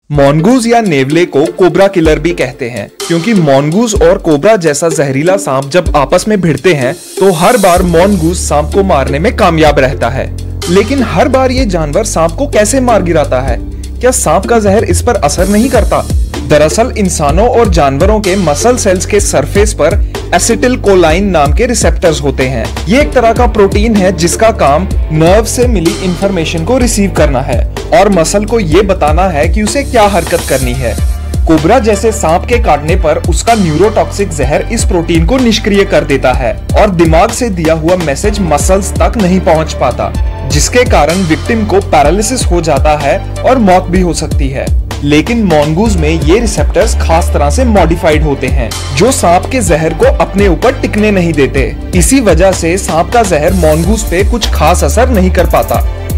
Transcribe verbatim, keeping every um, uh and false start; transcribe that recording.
मॉनगूज या नेवले को cobra killer भी कहते हैं क्योंकि मॉनगूज और कोबरा जैसा जहरीला सांप जब आपस में भिड़ते हैं तो हर बार मॉनगूज सांप को मारने में कामयाब रहता है। लेकिन हर बार ये जानवर सांप को कैसे मार गिराता है? क्या सांप का जहर इस पर असर नहीं करता? दरअसल इंसानों और जानवरों के मसल सेल्स के सरफेस पर एसिटिल कोलाइन नाम के रिसेप्टर्स होते हैं। ये एक तरह का प्रोटीन है जिसका काम नर्व से मिली इंफॉर्मेशन को रिसीव करना है और मसल को ये बताना है कि उसे क्या हरकत करनी है। कोबरा जैसे सांप के काटने पर उसका न्यूरोटॉक्सिक जहर इस प्रोटीन को निष्क्रिय कर देता है और दिमाग से दिया हुआ मैसेज मसल्स तक नहीं पहुंच पाता, जिसके कारण विक्टिम को पैरालिसिस हो जाता है और मौत भी हो सकती है। लेकिन मॉनगूज में ये रिसेप्टर्स खास तरह से मॉडिफाइड होते हैं जो सांप के जहर को अपने ऊपर टिकने नहीं देते। इसी वजह से सांप का जहर मॉनगूज पे कुछ खास असर नहीं कर पाता।